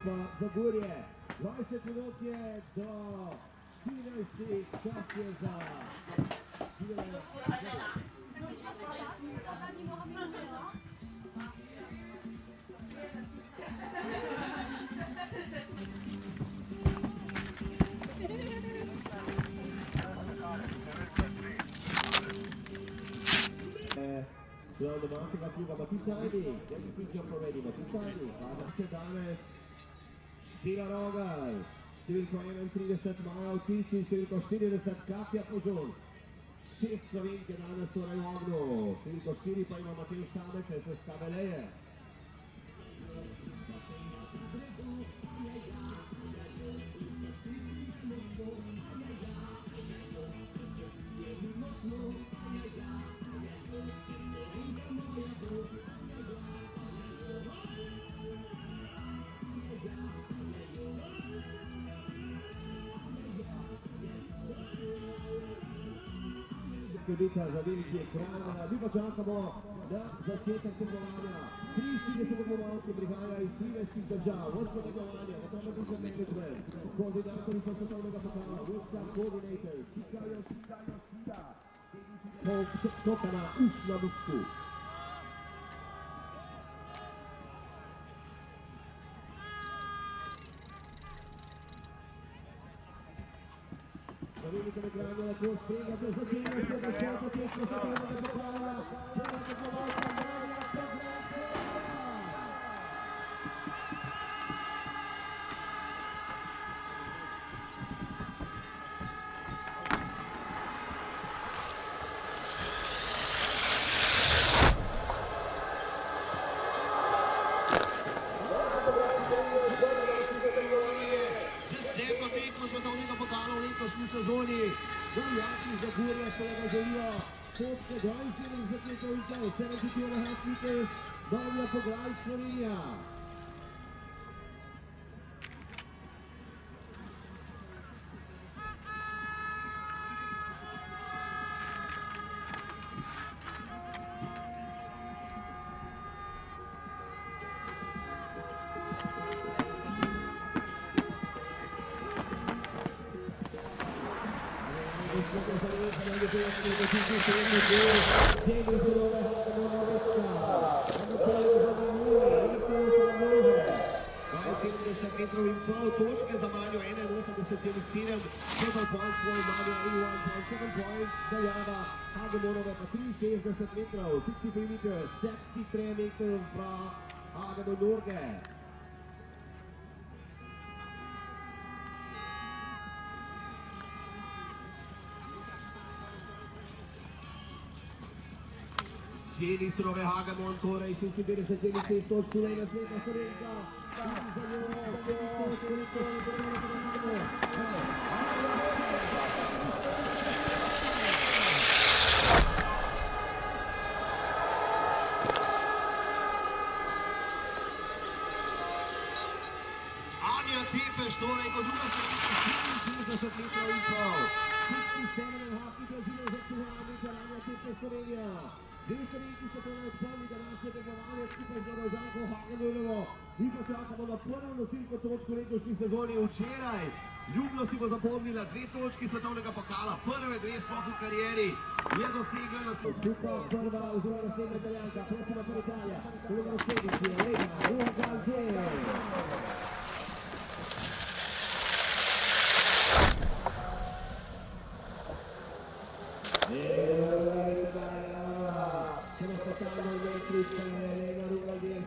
pa Zagorje. 20 minut je do 14. čas je za Civile. Zelo domačega kluba Matica Ajdi, Jaki Pinčo povedi Matica Ajdi, Vlada se danes Štila Rogal, številko 31 Maja Vtiči, številko 40 Katja Požun, 6 Slovenke danes torej v ognu, številko 4 pa ima Matej Sameče se Skabeleje. Skrbita za veliki ekran, mi pa čakamo na začetek tekmovanja. 43 tekmovalke prihaja iz 13 držav, vodstvo tekmovanja, Matematika Management, koordinatorji so svetovnega pokala, vodstva koordinator, Čikajo, Tokana, Ušna Musku. Velika nagrada lahko spremljate, začenja se na športno tekmo svetovnega pokala, prva tekmovalka Marija Podlačeva. Sezoni, Jaki Zagorje seveda želijo točke 20 zakletov, 72,5 meters, Davlja Pograj Slovenija. Točke za Manjo 81,7, total points for Manjo 81.7 points, Daljana Hagemonova pa 63 metrov, 63 meters, 63 metrov fra Hagen od Norge. Želi surove Hagemon, torej 56,6 točk, tulej naslednja Slovenka. Anja Tepeš, torej kot druga Slovenka, 60 metrov in pol. 67,5 metrov zelo začuhanja, Anja Tepeš, Slovenija. Dve Slovenki so torej odprli današnje tekmovanje skupaj z Rožanko Hagemonovo. Mi pa čakamo na prvo nosilko točko letošnji sezoni. Včeraj ljubno si bo zapomnila 2 točki svetovnega pokala, prve 2 sploh v karieri. Je dosegla na skupaj prva oziroma naslednja Italijanka, prosima pa Italija, druga naslednici, Elena Rugalde. Elena Rugaldier,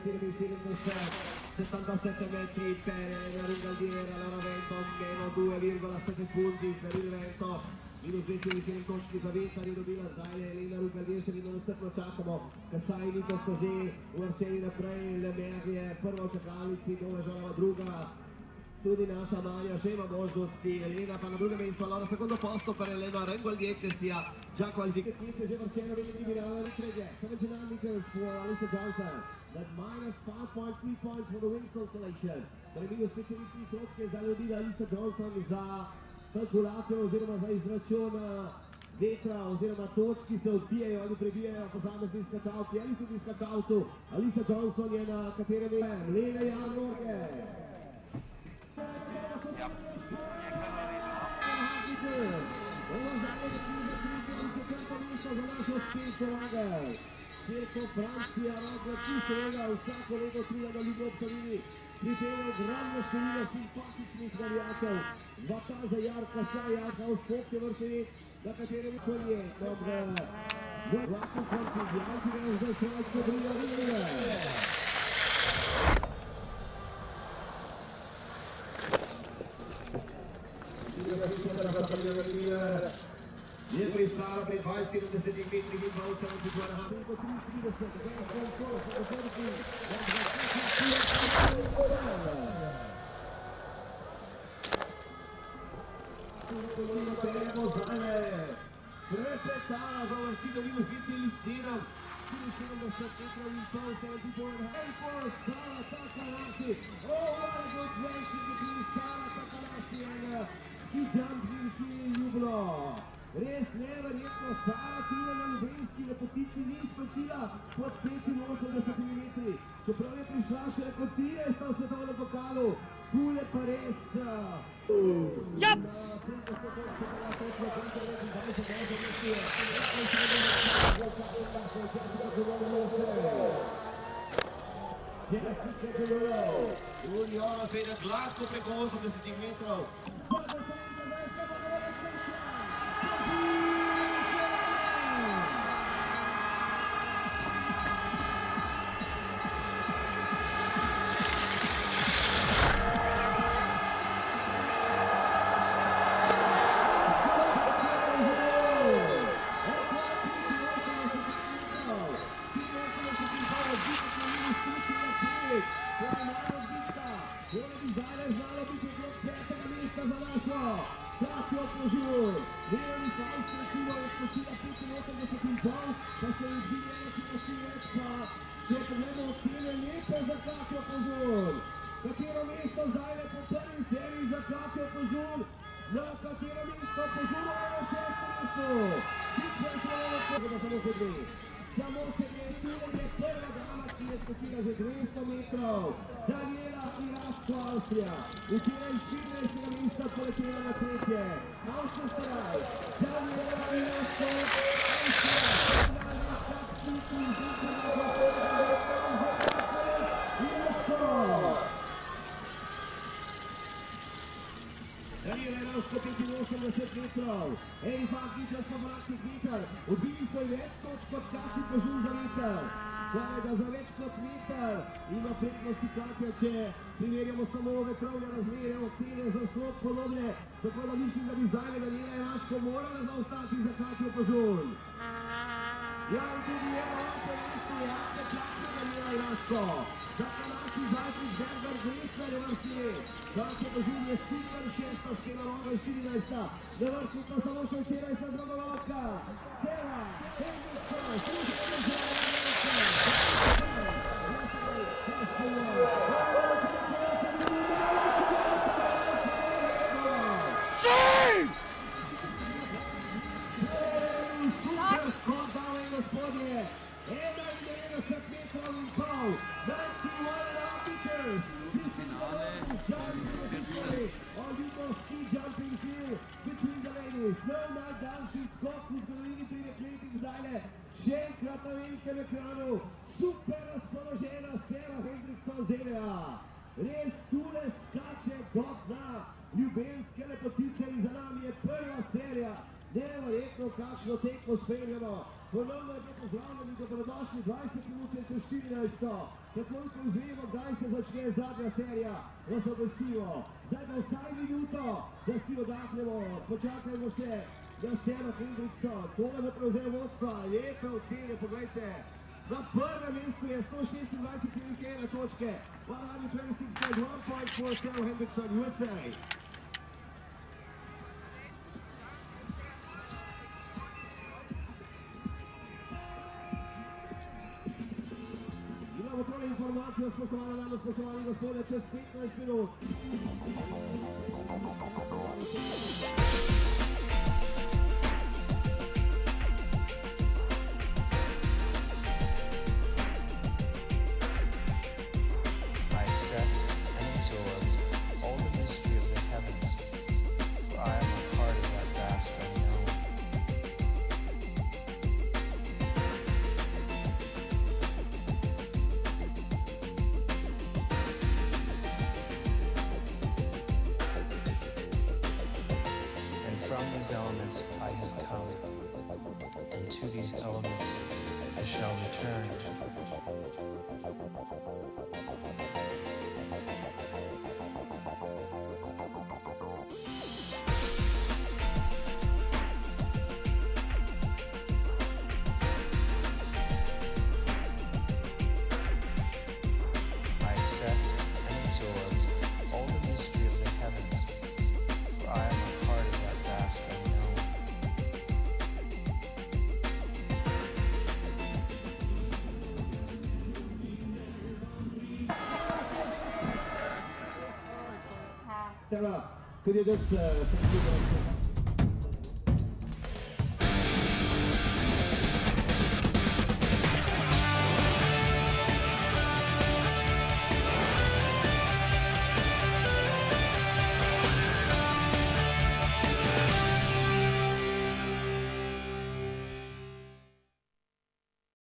77 metri per Elena Rugaldier, allora vento meno 2,7 punti per il vento, minus 10,7 točki za veter je dobila zdaj Elena Rugaldier, še vedno nestrpno čakamo, Kasaj ni to skozi, uvrščeni naprej, Lemer je prva v čakalnici, Doležalova druga. Tudi naša Manja še ima možnosti, Elena pa na drugem mestu, allora secondo posto per Elena Rugaldier che sia già qualificata. Queste già Marcelo viene eliminata le 79 meters for Alyssa Johnson, that minus 5.3 points for the win calculation. Torej minus 5,3 točke za ljudila Alyssa Johnson za kalkulacijo oziroma za izračun vetra oziroma točk, ki se odbijajo ali prebijajo posamezni skakalki ali tudi skakalcu. Alyssa Johnson je na katerem je Lena Jan Norge. za našo spet Rogel. Telko Francija, Rogel, ki seveda vsako leto prija na Ljubovca Vini. Pripelje ogromno število simpatičnih navijačev. Vataza Jarka Sajaka v Skopje vrsteni, na katerem kolje. V vlaku kontingenci je zdaj Srajsko Brija Vine. Je pristala pri 72 metrih in 2,72 metrih. 33 Prepetala za uvrstitev minus 5,7. 74 metrov in pol, 74,5. Sara Takanashi. Oh, what a good race between Sara Takanashi and ski jumping in Ljubno. Res neverjetno, Sara Tina na ljubljenski lepotici ni skočila pod 85 metri. Čeprav je prišla še kot 13 v svetovnem pokalu, tule pa res... Yep! Uniona seveda gladko preko 80 metrov. Katero mesto zdaj po prvi seriji za Katjo Požun? Na katero mesto Požunova na 6. mestu? Samo še dve ture je prva dama, ki je skočila že 200 metrov. Daniela Iraško, Avstrija. Včeraj 14. mesta poletela na tretje. Avstrija, Daniela Iraško, Avstrija. Daniela Iraško, 85 metrov. Eva Gičar, 120 metrov. Odbili so več točk kot Katji Požun za meter. Skoraj da za več kot meter. Ima prednosti Katja, če primerjamo samo vetrovne razmere, ocene za slot podobne. Tako da mislim, da bi zdaj Daniela Iraško morala zaostati za Katjo Požun. Ja, in tudi je ovako mesto, jake časne Daniela Iraško. Takanashi, Zajtrič, Berger, Gresler je vrsti. Katja Požun je super 6. Škela Roga 14. Na vrhu pa samo še včeraj sta zmagovalka. Sera, Hendrickson, super skok, dame in gospodje. 91 metrov in pol. 91 meters. This is the longest jump in the history of Ljubno ski jumping here between the ladies. No najdaljši skok v zgodovini pri dekletih zdajle. Še enkrat na velikem ekranu. Super razpoložena Sera Hendrickson Zelja. Res tule skače do dna ljubljanske lepotice in za nami je prva serija. Neverjetno, kakšno tekmo spremljamo. Ponovno je pozdravljeni, dobrodošli 20 minut čez 14. Takoj, ko izvemo, kdaj se začne zadnja serija, vas obvestimo. Zdaj pa vsaj minuto, da si odahnemo. Počakajmo še na Sero Hendrickson. Tole bo prevzel vodstva. Lepe ocene, poglejte. Na prvem mestu je 126,1 točke. 126.1 point for Sero Hendrickson, USA. Imamo torej informacijo, spoštovane dame, spoštovani gospodje, čez 15 minut. these elements I have come, and to these elements I shall return. I accept and absorb all the mystery of the heavens, for I am a part of that vast unknown. Voilà, que des deux,